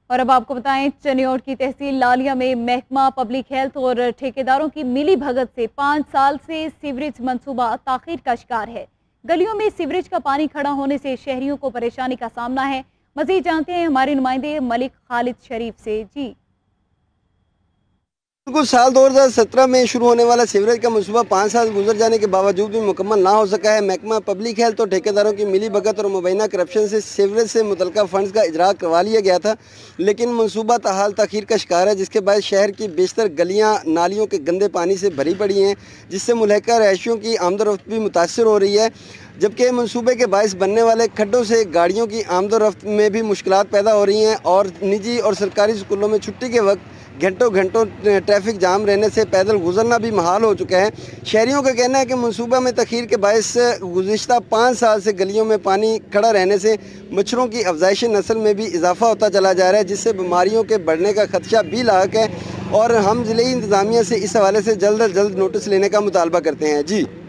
اور اب آپ کو بتائیں چنیوٹ کی تحصیل لالیہ میں محکمہ پبلک ہیلتھ اور ٹھیکیداروں کی ملی بھگت سے 5 سال سے سیوریج منصوبہ تاخیر کا شکار ہے۔ گلیوں میں سیوریج کا پانی کھڑا ہونے سے شہریوں کو پریشانی کا سامنا ہے۔ مزید جانتے ہیں ہمارے نمائندے ملک خالد شریف سے۔ جی بالکل، سال 2017 میں شروع ہونے والا سیوریج کا منصوبہ 5 سال گزر جانے کے باوجود بھی مکمل نہ ہو سکا ہے۔ محکمہ پبلک ہیلتھ اور ٹھیکیداروں کی ملی بھگت اور مبینہ کرپشن سے سیوریج سے متعلقہ فنڈز کا اجرا کروا لیا گیا تھا، لیکن منصوبہ تاحال تاخیر کا شکار ہے، جس کے باعث شہر کی بیشتر گلیاں نالیوں کے گندے پانی سے بھری پڑی ہیں، جس سے ملحقہ رہائشیوں کی آمد و رفت بھی متاثر ہو رہی ہے، جبکہ منصوبے کے باعث بننے والے کھڈوں سے گاڑیوں کی آمد و رفت میں بھی مشکلات پیدا ہو رہی ہیں اور نجی اور سرکاری اسکولوں میں چھٹی کے وقت گھنٹوں ٹریفک جام رہنے سے پیدل گزرنا بھی محال ہو چکا ہے۔ شہریوں کا کہنا ہے کہ منصوبہ میں تاخیر کے باعث گزشتہ 5 سال سے گلیوں میں پانی کھڑا رہنے سے مچھروں کی افزائش نسل میں بھی اضافہ ہوتا چلا جا رہا ہے، جس سے بیماریوں کے بڑھنے کا خدشہ بھی لاحق ہے، اور ہم ضلعی انتظامیہ سے اس حوالے سے جلد از جلد نوٹس لینے کا مطالبہ کرتے ہیں۔ جی